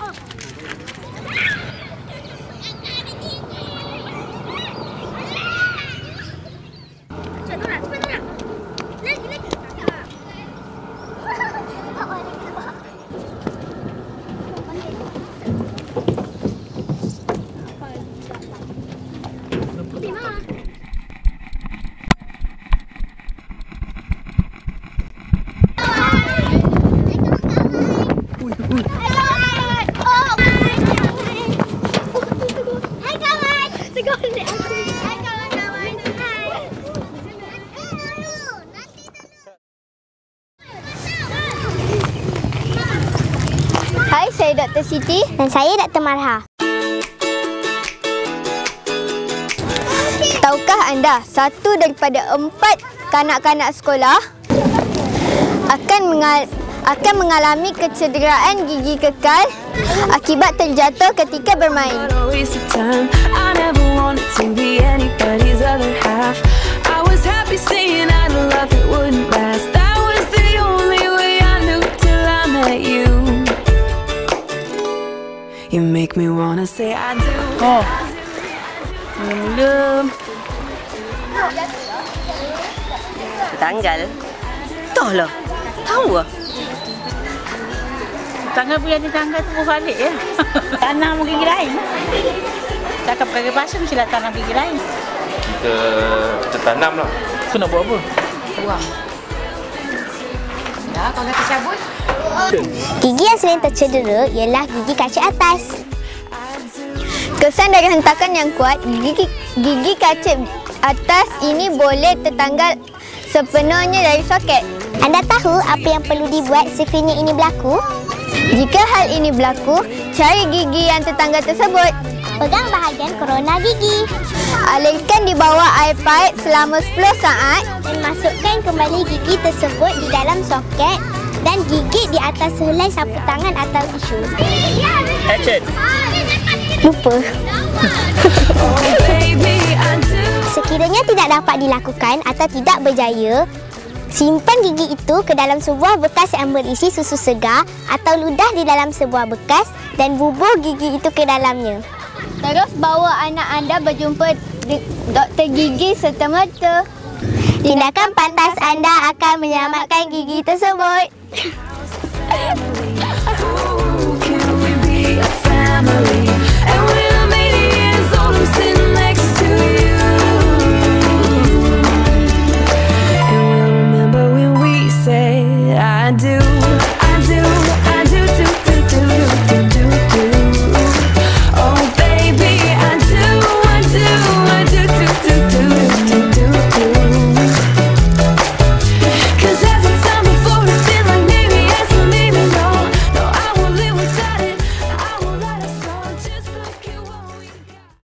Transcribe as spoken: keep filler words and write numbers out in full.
Hai, saya Doktor Siti dan saya Doktor Marha. Tahukah anda, satu daripada empat kanak-kanak sekolah akan mengal akan mengalami kecederaan gigi kekal akibat terjatuh ketika bermain. You make me wanna say I do. Oh. Mula. Tanggal. Tahu lah. Tahu lah. Tanggal punya ni tanggal tu balik ya. Tanam gigi lain. Takkan pakai pasir mestilah tanam gigi lain. Kita kita tanam lah. Tu nak buat apa? Buang. Dah, kau dah tercabut. Gigi yang sering tercedera ialah gigi kaca atas. Kesan dari hentakan yang kuat, gigi, gigi kaca atas ini boleh tertanggal sepenuhnya dari soket. Anda tahu apa yang perlu dibuat sekiranya ini berlaku? Jika hal ini berlaku, cari gigi yang tertanggal tersebut. Pegang bahagian korona gigi. Alirkan di bawah air paip selama sepuluh saat Dan masukkan kembali gigi tersebut di dalam soket dan gigit di atas sehelai sapu tangan atau tisu. Action. Lupa. Sekiranya tidak dapat dilakukan atau tidak berjaya, simpan gigi itu ke dalam sebuah bekas yang berisi susu segar atau ludah di dalam sebuah bekas dan bubur gigi itu ke dalamnya. Terus bawa anak anda berjumpa doktor gigi serta-merta. Tindakan pantas anda akan menyelamatkan gigi tersebut.